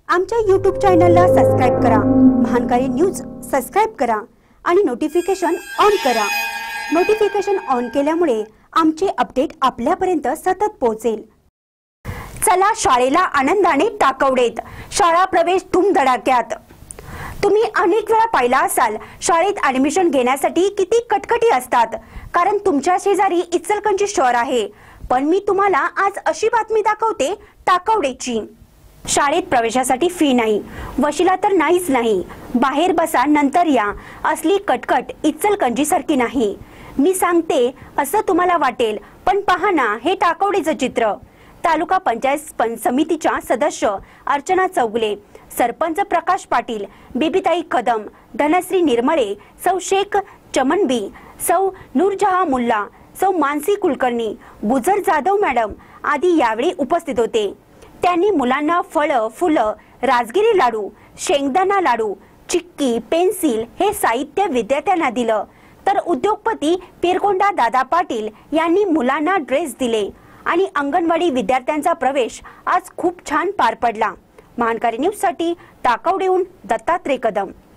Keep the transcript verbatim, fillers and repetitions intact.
आमच्या यूट्यूब चॅनलला सबस्क्राइब करा, महानकारी न्यूज सबस्क्राइब करा आणि नोटिफिकेशन ऑन करा। नोटिफिकेशन ऑन केल्यामुळे आमचे अपडेट आपल्यापर्यंत सतत पोहोचेल। चला शाळेला आनंदाने टाकवडेत, शाळा प्रवेश धूमधडाक्यात। तुम्ही अनेक वेळा पाहिला असाल शाळेत ऍडमिशन घेण्यासाठी किती कटकटी असतात, कारण तुमच्या शेजारी इचलकरंजी शहर आहे। पण मी तुम्हाला आज अशी बातमी दाखवते टाकवडेची। शाळेत प्रवेशासाठी फी नाही, वशिला तर नाहीच नाही, बाहेर बसा नंतर या असली कटकट इचलकरंजी सारखी नाही। मी सांगते असं तुम्हाला वाटेल, पण पहा ना हे टाकवडेचं चित्र। तालुका पंचायत समितीच्या सदस्य अर्चना चौगले, सरपंच प्रकाश पाटील, बेबीताई कदम, धनश्री निर्मळे, सौ शेख चमनबी, सौ नूरजहा मुल्ला, सौ मानसी कुलकर्णी, गुजर जाधव मॅडम आदी यावेळी उपस्थित होते। त्यांनी मुलांना फळं, फुलं, राजगिरी लाडू, शेंगदाणा लाडू, चिक्की, पेन्सिल हे साहित्य विद्यार्थ्यांना दिलं, तर उद्योगपती पिरकोंडा दादा पाटील यांनी मुलांना ड्रेस दिले आणि अंगणवाडी विद्यार्थ्यांचा प्रवेश आज खूप छान पार पडला। महानकारी न्यूज साठी टाकवडेहून दत्तात्रय कदम।